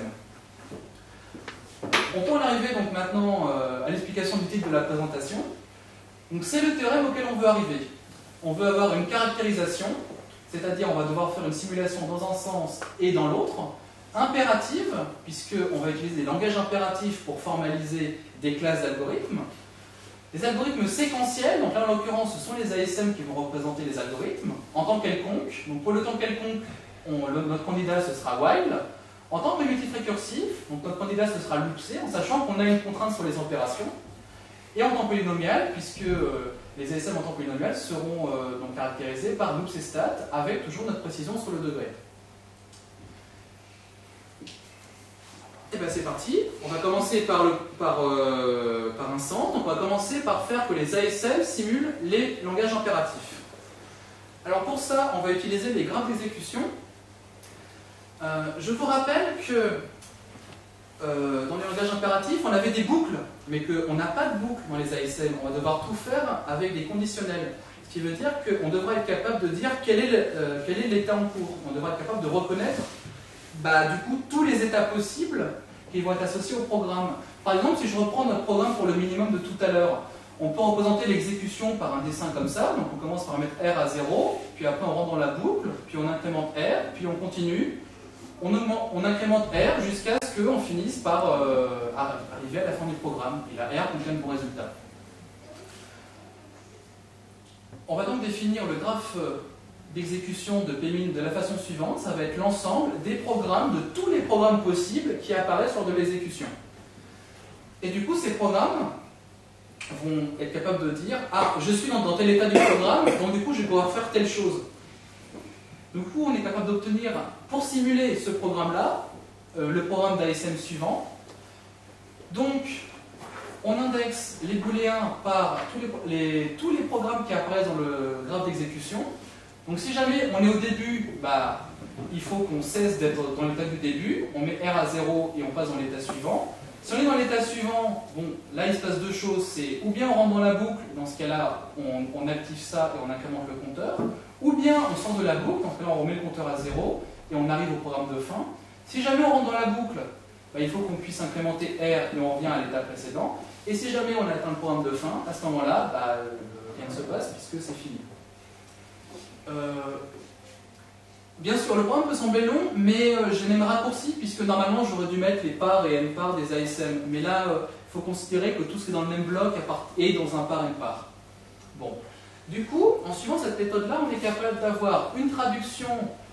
On peut en arriver donc maintenant à l'explication du titre de la présentation. Donc c'est le théorème auquel on veut arriver. On veut avoir une caractérisation, c'est-à-dire on va devoir faire une simulation dans un sens et dans l'autre, impérative, puisqu'on va utiliser des langages impératifs pour formaliser des classes d'algorithmes, des algorithmes séquentiels, donc là en l'occurrence ce sont les ASM qui vont représenter les algorithmes, en temps quelconque, donc pour le temps quelconque, notre candidat ce sera while, en tant que primitif récursif, donc notre candidat ce sera loop C, en sachant qu'on a une contrainte sur les opérations, et en temps polynomial, puisque les ASM en temps polynomial seront donc caractérisés par loops et stat avec toujours notre précision sur le degré. Et bien c'est parti, on va commencer par un centre, on va commencer par faire que les ASM simulent les langages impératifs. Alors pour ça, on va utiliser les graphes d'exécution. Je vous rappelle que dans les langages impératifs, on avait des boucles, mais qu'on n'a pas de boucle dans les ASM. On va devoir tout faire avec des conditionnels. Ce qui veut dire qu'on devra être capable de dire quel est l'état en cours. On devra être capable de reconnaître du coup tous les états possibles qui vont être associés au programme. Par exemple, si je reprends notre programme pour le minimum de tout à l'heure, on peut représenter l'exécution par un dessin comme ça. Donc on commence par mettre R à 0, puis après on rentre dans la boucle, puis on incrémente R, puis on continue. On incrémente R jusqu'à ce qu'on finisse par arriver à la fin du programme. Et la R contient le bon résultat. On va donc définir le graphe d'exécution de PMIN de la façon suivante. Ça va être l'ensemble des programmes, de tous les programmes possibles qui apparaissent lors de l'exécution. Et du coup, ces programmes vont être capables de dire « Ah, je suis dans tel état du programme, donc du coup, je vais pouvoir faire telle chose. » Du coup, on est capable d'obtenir, pour simuler ce programme-là, le programme d'ASM suivant. Donc, on indexe les booléens par tous les programmes qui apparaissent dans le graphe d'exécution. Donc, si jamais on est au début, il faut qu'on cesse d'être dans l'état du début. On met R à 0 et on passe dans l'état suivant. Si on est dans l'état suivant, là, il se passe deux choses. C'est ou bien on rentre dans la boucle, dans ce cas-là, on active ça et on incrémente le compteur. Ou bien on sort de la boucle, dans ce cas-là on remet le compteur à 0 et on arrive au programme de fin. Si jamais on rentre dans la boucle, il faut qu'on puisse incrémenter R et on revient à l'état précédent. Et si jamais on a atteint le programme de fin, à ce moment-là, rien ne se passe puisque c'est fini. Bien sûr, le programme peut sembler long, mais je l'ai raccourci puisque normalement j'aurais dû mettre les parts et n-parts des ASM. Mais là, il faut considérer que tout ce qui est dans le même bloc est dans un par n-part. Bon. Du coup, en suivant cette méthode-là, on est capable d'avoir une traduction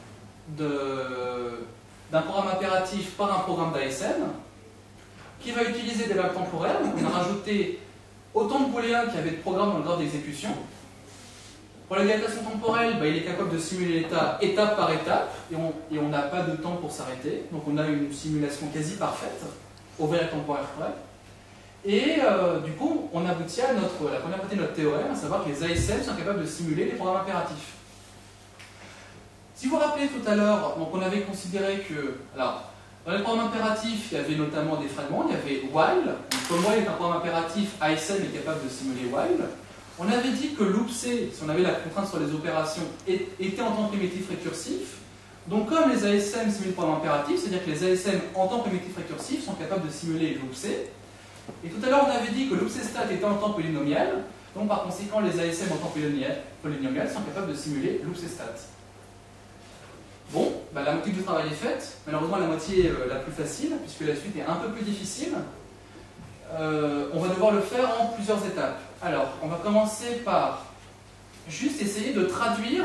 d'un programme impératif par un programme d'ASM qui va utiliser des variables temporelles. On a rajouté autant de booléens qu'il y avait de programmes dans le graphe d'exécution. Pour la dilatation temporelle, il est capable de simuler l'état étape par étape et on n'a pas de temps pour s'arrêter. Donc on a une simulation quasi parfaite aux variables temporelles près. Et du coup, on aboutit à la première partie de notre théorème, à savoir que les ASM sont capables de simuler les programmes impératifs. Si vous vous rappelez tout à l'heure, on avait considéré que, alors, dans les programmes impératifs, il y avait notamment des fragments, il y avait while. Donc, comme while est un programme impératif, ASM est capable de simuler while. On avait dit que loopc, si on avait la contrainte sur les opérations, était en temps primitif récursif. Donc comme les ASM simulent les programmes impératifs, c'est-à-dire que les ASM en temps primitif récursif sont capables de simuler loopc. Et tout à l'heure, on avait dit que loopc-stat était en temps polynomial, donc par conséquent, les ASM en temps polynomial sont capables de simuler loopc-stat. Bon, la moitié du travail est faite, malheureusement la moitié la plus facile, puisque la suite est un peu plus difficile. On va devoir le faire en plusieurs étapes. Alors, on va commencer par juste essayer de traduire.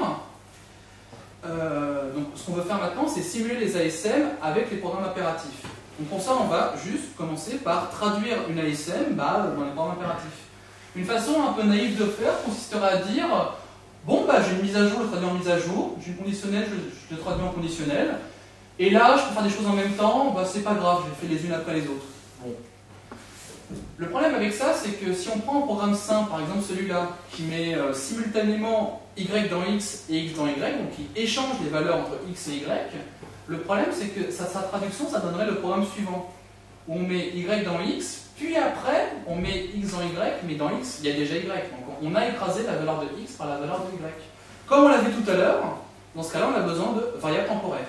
Donc, ce qu'on veut faire maintenant, c'est simuler les ASM avec les programmes impératifs. Donc pour ça, on va juste commencer par traduire une ASM dans les programmes impératifs. Une façon un peu naïve de faire consisterait à dire j'ai une mise à jour, je le traduis en mise à jour, j'ai une conditionnelle, je le traduis en conditionnelle, et là, je peux faire des choses en même temps, c'est pas grave, je les fais les unes après les autres. Bon. Le problème avec ça, c'est que si on prend un programme simple, par exemple celui-là, qui met simultanément y dans x et x dans y, donc qui échange les valeurs entre x et y, le problème, c'est que sa traduction, ça donnerait le programme suivant, où on met y dans x, puis après, on met x dans y, mais dans x, il y a déjà y. Donc on a écrasé la valeur de x par la valeur de y. Comme on l'a vu tout à l'heure, dans ce cas-là, on a besoin de variables temporaires.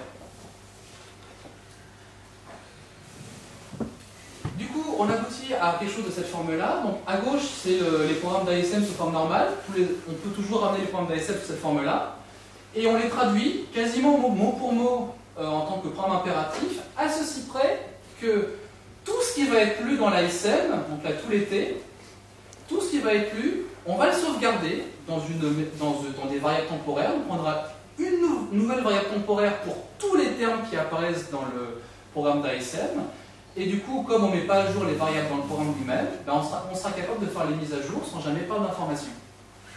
Du coup, on aboutit à quelque chose de cette forme-là. Donc à gauche, c'est les programmes d'ASM sous forme normale. On peut toujours ramener les programmes d'ASM sous cette forme-là. Et on les traduit quasiment mot pour mot en tant que programme impératif, à ceci près que tout ce qui va être lu dans l'ASM, donc là tout l'été, tout ce qui va être lu, on va le sauvegarder dans des variables temporaires. On prendra une nouvelle variable temporaire pour tous les termes qui apparaissent dans le programme d'ASM. Et du coup, comme on ne met pas à jour les variables dans le programme lui-même, on sera capable de faire les mises à jour sans jamais perdre d'informations.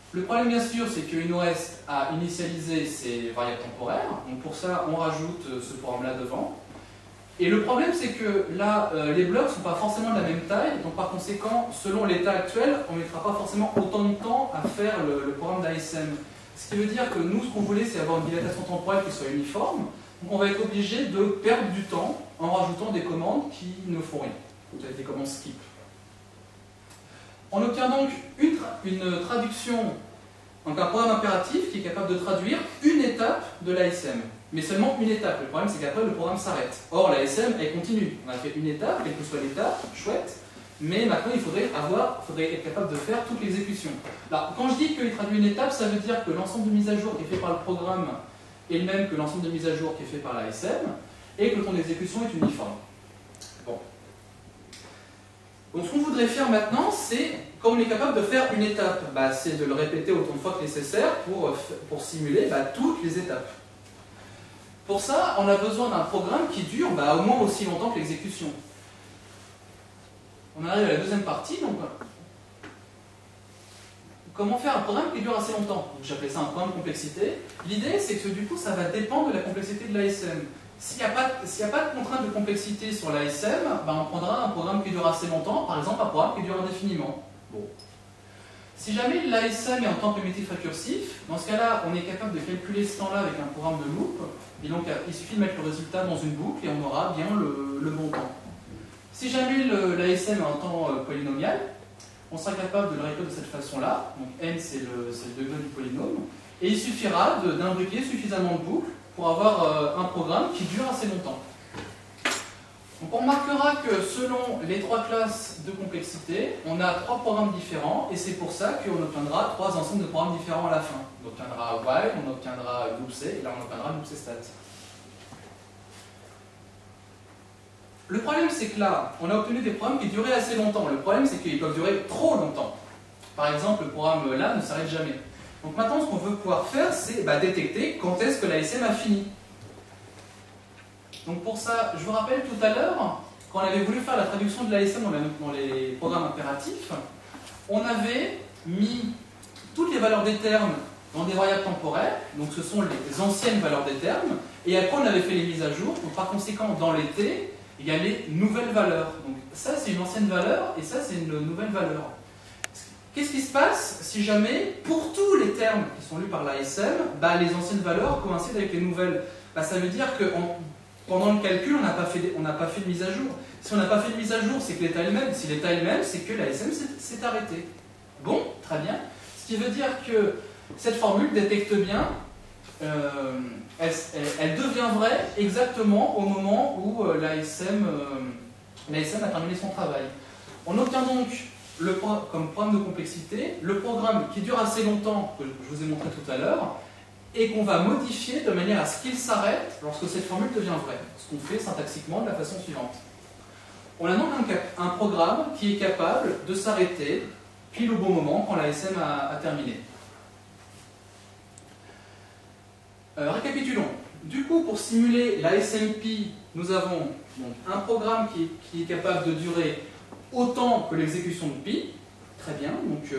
Le problème, bien sûr, c'est qu'il nous reste à initialiser ces variables temporaires. Donc pour ça, on rajoute ce programme-là devant. Et le problème, c'est que là, les blocs ne sont pas forcément de la même taille. Donc par conséquent, selon l'état actuel, on ne mettra pas forcément autant de temps à faire le programme d'ASM. Ce qui veut dire que nous, ce qu'on voulait, c'est avoir une dilatation temporelle qui soit uniforme. Donc on va être obligé de perdre du temps en rajoutant des commandes qui ne font rien. Donc des commandes skip. On obtient donc une traduction, donc un programme impératif qui est capable de traduire une étape de l'ASM. Mais seulement une étape. Le problème, c'est qu'après, le programme s'arrête. Or, l'ASM, elle continue. On a fait une étape, quelle que soit l'étape, chouette. Mais maintenant, il faudrait être capable de faire toute l'exécution. Alors, quand je dis qu'il traduit une étape, ça veut dire que l'ensemble de mise à jour qui est fait par le programme est le même que l'ensemble de mise à jour qui est fait par l'ASM, et que le temps d'exécution est uniforme. Bon. Donc, ce qu'on voudrait faire maintenant, c'est, quand on est capable de faire une étape, c'est de le répéter autant de fois que nécessaire pour simuler toutes les étapes. Pour ça, on a besoin d'un programme qui dure au moins aussi longtemps que l'exécution. On arrive à la deuxième partie. Donc, comment faire un programme qui dure assez longtemps? J'appelais ça un programme de complexité. L'idée, c'est que du coup, ça va dépendre de la complexité de l'ASM. S'il n'y a pas de contrainte de complexité sur l'ASM, on prendra un programme qui dure assez longtemps, par exemple un programme qui dure indéfiniment. Bon. Si jamais l'ASM est en temps primitif récursif, dans ce cas-là, on est capable de calculer ce temps-là avec un programme de loop, et donc il suffit de mettre le résultat dans une boucle et on aura bien le bon temps. Si jamais l'ASM est en temps polynomial, on sera capable de le résoudre de cette façon-là. Donc n, c'est le degré du polynôme. Et il suffira d'imbriquer suffisamment de boucles pour avoir un programme qui dure assez longtemps. Donc on remarquera que selon les trois classes de complexité, on a trois programmes différents, et c'est pour ça qu'on obtiendra trois ensembles de programmes différents à la fin. On obtiendra while, on obtiendra loopc, et là on obtiendra loopcstat. Le problème, c'est que là, on a obtenu des programmes qui duraient assez longtemps. Le problème, c'est qu'ils peuvent durer trop longtemps. Par exemple, le programme là ne s'arrête jamais. Donc maintenant, ce qu'on veut pouvoir faire, c'est détecter quand est-ce que l'ASM a fini. Donc pour ça, je vous rappelle tout à l'heure, quand on avait voulu faire la traduction de l'ASM dans les programmes impératifs, on avait mis toutes les valeurs des termes dans des variables temporaires, donc ce sont les anciennes valeurs des termes, et après on avait fait les mises à jour, donc par conséquent, dans les T, il y a les nouvelles valeurs. Donc ça, c'est une ancienne valeur, et ça, c'est une nouvelle valeur. Qu'est-ce qui se passe si jamais, pour tous les termes qui sont lus par l'ASM, les anciennes valeurs coïncident avec les nouvelles? Ça veut dire que pendant le calcul, on n'a pas fait de mise à jour. Si on n'a pas fait de mise à jour, c'est que l'état est le même. Si l'état est le même, c'est que l'ASM s'est arrêté. Bon, très bien. Ce qui veut dire que cette formule détecte bien, elle devient vraie exactement au moment où l'ASM a terminé son travail. On obtient donc comme programme de complexité le programme qui dure assez longtemps, que je vous ai montré tout à l'heure, et qu'on va modifier de manière à ce qu'il s'arrête lorsque cette formule devient vraie. Ce qu'on fait syntaxiquement de la façon suivante. On a donc un programme qui est capable de s'arrêter pile au bon moment quand l'ASM a terminé. Récapitulons. Du coup, pour simuler l'ASMP, nous avons donc un programme qui est capable de durer autant que l'exécution de pi. Très bien. Donc,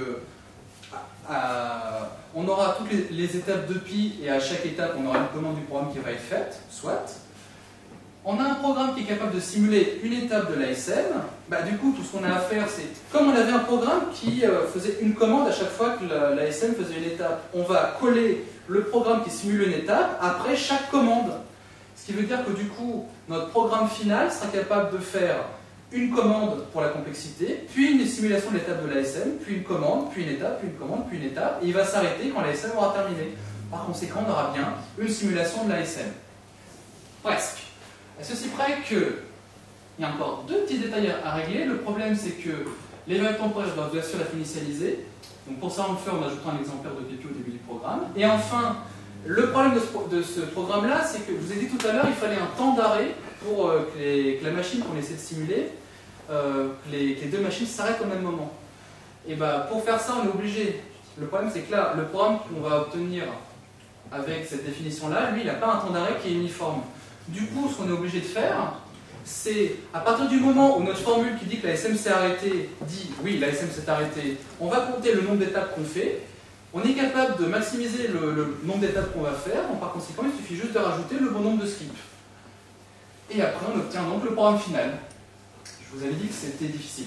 on aura toutes les étapes de pi, et à chaque étape, on aura une commande du programme qui va être faite, soit. On a un programme qui est capable de simuler une étape de l'ASM. Du coup, tout ce qu'on a à faire, c'est, comme on avait un programme qui faisait une commande à chaque fois que l'ASM faisait une étape, on va coller le programme qui simule une étape après chaque commande. Ce qui veut dire que du coup, notre programme final sera capable de faire une commande pour la complexité, puis une simulation de l'étape de l'ASM, puis une commande, puis une étape, puis une commande, puis une étape, et il va s'arrêter quand l'ASM aura terminé. Par conséquent, on aura bien une simulation de l'ASM. Presque. À ceci près que, il y a encore deux petits détails à régler. Le problème, c'est que les variables temporaires doivent bien sûr être initialisées. Donc pour ça, on le fait en ajoutant un exemplaire de PP au début du programme. Et enfin, le problème de ce programme-là, c'est que, je vous ai dit tout à l'heure, il fallait un temps d'arrêt pour que la machine qu'on essaie de simuler, que les deux machines s'arrêtent au même moment. Et pour faire ça, on est obligé. Le problème, c'est que là, le programme qu'on va obtenir avec cette définition-là, lui, il n'a pas un temps d'arrêt qui est uniforme. Du coup, ce qu'on est obligé de faire, c'est, à partir du moment où notre formule qui dit que l'ASM s'est arrêtée dit « oui, l'ASM s'est arrêtée », on va compter le nombre d'étapes qu'on fait, On est capable de maximiser le nombre d'étapes qu'on va faire, donc par conséquent, il suffit juste de rajouter le bon nombre de skips. Et après, on obtient donc le programme final. Je vous avais dit que c'était difficile.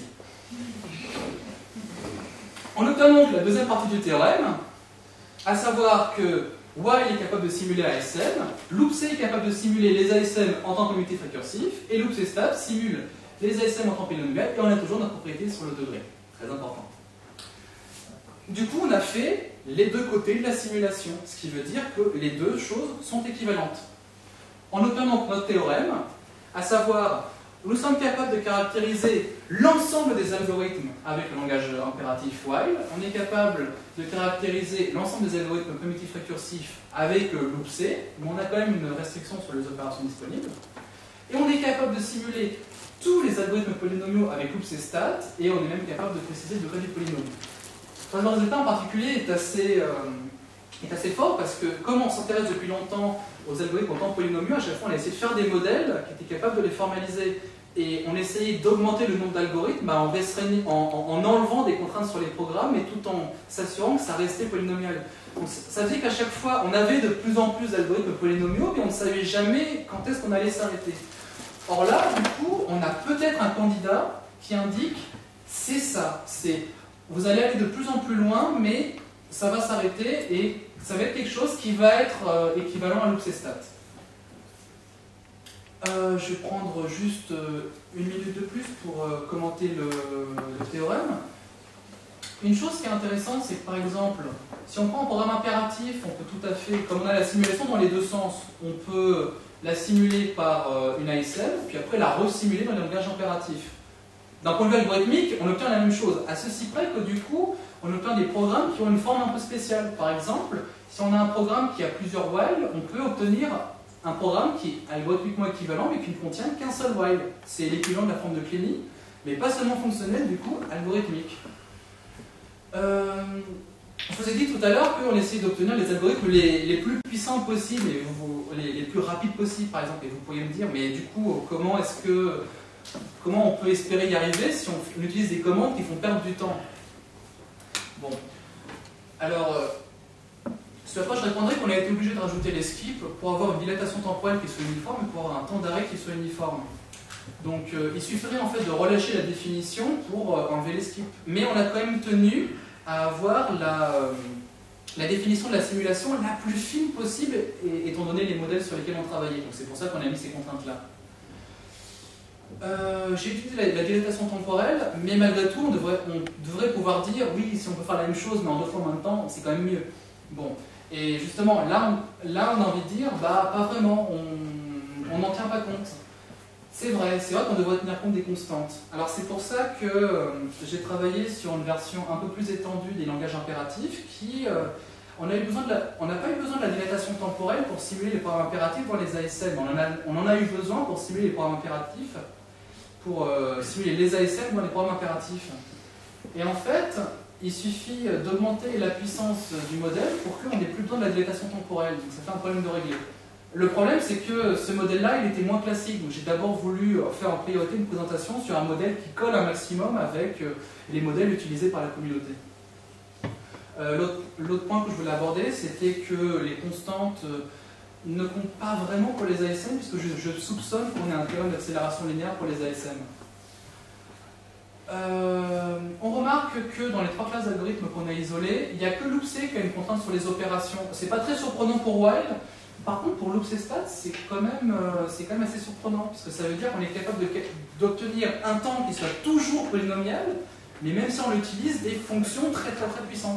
On obtient donc la deuxième partie du théorème, à savoir que while est capable de simuler ASM, loopc est capable de simuler les ASM en tant que commutif récursif, et loopc-stat simule les ASM en tant que polynomial, et on a toujours notre propriété sur le degré. Très important. Du coup, on a fait les deux côtés de la simulation, ce qui veut dire que les deux choses sont équivalentes. On obtient donc notre théorème, à savoir, nous sommes capables de caractériser l'ensemble des algorithmes avec le langage impératif while, on est capable de caractériser l'ensemble des algorithmes commutifs récursifs avec loopc, mais on a quand même une restriction sur les opérations disponibles, et on est capable de simuler tous les algorithmes polynomiaux avec loopc-stat, et on est même capable de préciser le degré du polynôme. Le résultat en particulier est assez fort parce que, comme on s'intéresse depuis longtemps aux algorithmes en temps polynomiaux, à chaque fois on a essayé de faire des modèles qui étaient capables de les formaliser. Et on essayait d'augmenter le nombre d'algorithmes en enlevant des contraintes sur les programmes et tout en s'assurant que ça restait polynomial. Donc, ça veut dire qu'à chaque fois, on avait de plus en plus d'algorithmes polynomiaux, mais on ne savait jamais quand est-ce qu'on allait s'arrêter. Or là, du coup, on a peut-être un candidat qui indique c'est ça, c'est vous allez aller de plus en plus loin, mais ça va s'arrêter et ça va être quelque chose qui va être équivalent à loopc-stat. Je vais prendre juste une minute de plus pour commenter le théorème. Une chose qui est intéressante, c'est que par exemple, si on prend un programme impératif, on peut tout à fait, comme on a la simulation dans les deux sens, on peut la simuler par une ASM, puis après la resimuler dans les langages impératifs. D'un point de vue algorithmique, on obtient la même chose, à ceci près que du coup, on obtient des programmes qui ont une forme un peu spéciale. Par exemple, si on a un programme qui a plusieurs while, on peut obtenir un programme qui est algorithmiquement équivalent mais qui ne contient qu'un seul while. C'est l'équivalent de la forme de Kleene, mais pas seulement fonctionnel, du coup, algorithmique. Je vous ai dit tout à l'heure qu'on essayait d'obtenir les algorithmes les plus puissants possibles et les plus rapides possibles, par exemple. Et vous pourriez me dire, mais du coup, comment on peut espérer y arriver si on utilise des commandes qui font perdre du temps? Bon. Alors, ce à quoi je répondrai qu'on a été obligé de rajouter les skips pour avoir une dilatation temporelle qui soit uniforme et pour avoir un temps d'arrêt qui soit uniforme. Donc, il suffirait en fait de relâcher la définition pour enlever les skips. Mais on a quand même tenu à avoir la définition de la simulation la plus fine possible, étant donné les modèles sur lesquels on travaillait. Donc, c'est pour ça qu'on a mis ces contraintes-là. J'ai utilisé la dilatation temporelle, mais malgré tout, on devrait pouvoir dire oui, si on peut faire la même chose, mais en 2 fois moins de temps, c'est quand même mieux. Bon, et justement, là, on a envie de dire, bah, pas vraiment, on n'en tient pas compte. C'est vrai qu'on devrait tenir compte des constantes. Alors, c'est pour ça que j'ai travaillé sur une version un peu plus étendue des langages impératifs qui. On n'a pas eu besoin de la dilatation temporelle pour simuler les programmes impératifs dans les ASM. On en a eu besoin pour simuler les programmes impératifs, pour simuler les ASM dans les programmes impératifs. Et en fait, il suffit d'augmenter la puissance du modèle pour qu'on n'ait plus besoin de la dilatation temporelle. Donc ça fait un problème de régler. Le problème, c'est que ce modèle-là, il était moins classique. Donc j'ai d'abord voulu faire en priorité une présentation sur un modèle qui colle un maximum avec les modèles utilisés par la communauté. L'autre point que je voulais aborder, c'était que les constantes ne comptent pas vraiment pour les ASM, puisque je soupçonne qu'on ait un théorème d'accélération linéaire pour les ASM. On remarque que dans les 3 classes d'algorithmes qu'on a isolées, il n'y a que loopc qui a une contrainte sur les opérations. C'est pas très surprenant pour while. Par contre, pour loopc-stat, c'est quand même assez surprenant, puisque ça veut dire qu'on est capable d'obtenir un temps qui soit toujours polynomial, mais même si on l'utilise, des fonctions très très très puissantes.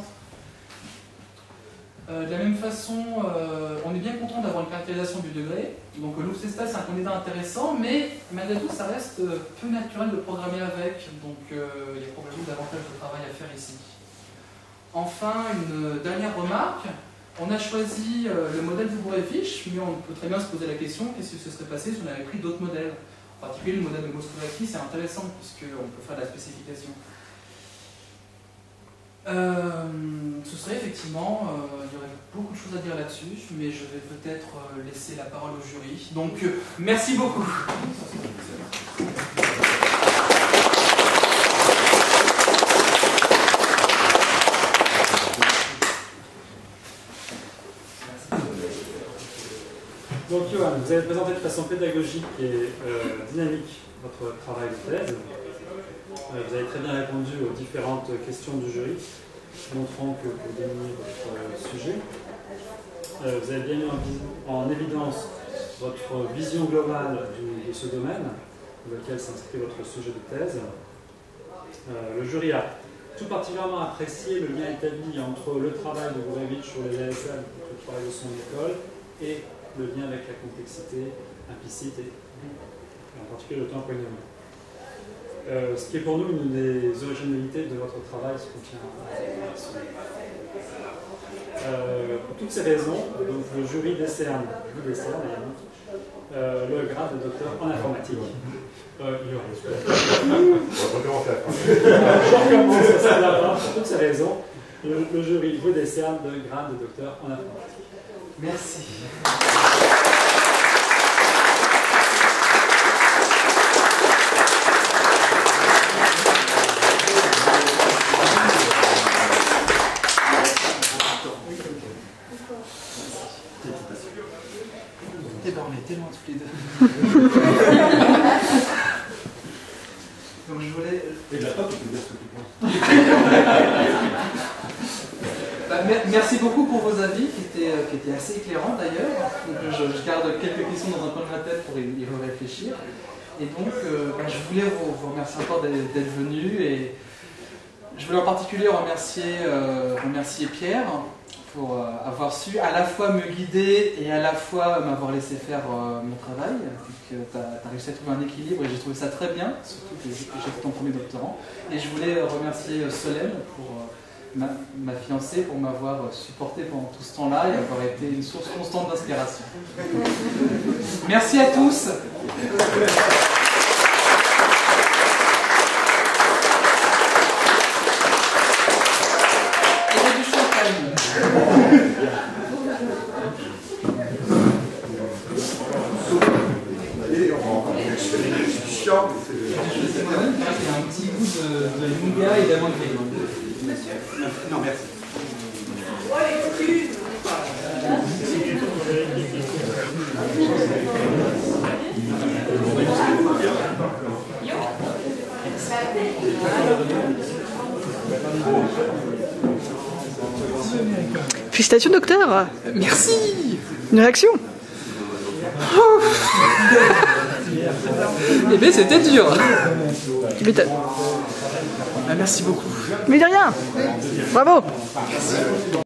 De la même façon, on est bien content d'avoir une caractérisation du degré. Donc loopc-stat, c'est un candidat intéressant, mais malgré tout, ça reste peu naturel de programmer avec. Donc il y a probablement davantage de travail à faire ici. Enfin, une dernière remarque. On a choisi le modèle de Burevich, mais on peut très bien se poser la question, qu'est-ce qui se serait passé si on avait pris d'autres modèles? En particulier, le modèle de Moskovaki, c'est intéressant, puisqu'on peut faire de la spécification. Ce serait effectivement, il y aurait beaucoup de choses à dire là-dessus, mais je vais peut-être laisser la parole au jury. Donc, merci beaucoup. vous avez présenté de façon pédagogique et dynamique votre travail de thèse. Vous avez très bien répondu aux différentes questions du jury, montrant que vous dominiez votre sujet. Vous avez bien mis en évidence votre vision globale de ce domaine, dans lequel s'inscrit votre sujet de thèse. Le jury a tout particulièrement apprécié le lien établi entre le travail de Gurevitch sur les ASL, le travail de son école, et le lien avec la complexité implicite et en particulier le temps polynômial. Ce qui est pour nous une des originalités de votre travail, ce qu'on tient à souligner. Pour toutes ces raisons, donc, le jury décerne, vous décerne également, le grade de docteur en informatique. Je recommence, ça ne va pas. Pour toutes ces raisons, le jury vous décerne le grade de docteur en informatique. Merci. On est tellement tous les deux. Donc je voulais. Et de la pop, tu peux dire ce que tu penses. Merci beaucoup pour vos avis qui étaient assez éclairants d'ailleurs. Je garde quelques questions dans un coin de ma tête pour y réfléchir. Et donc je voulais vous remercier encore d'être venu et je voulais en particulier remercier Pierre pour avoir su à la fois me guider et à la fois m'avoir laissé faire mon travail. Tu as réussi à trouver un équilibre et j'ai trouvé ça très bien, surtout que j'étais ton premier doctorant. Et je voulais remercier Solène pour ma fiancée pour m'avoir supporté pendant tout ce temps-là et avoir été une source constante d'inspiration. Merci à tous. Il y a un petit goût de nougat et d'amande grillée. Non, merci. Félicitations, docteur. Merci. Une réaction? Eh bien, c'était dur. Tu m'étonnes. Merci beaucoup. Mais de rien. Bravo.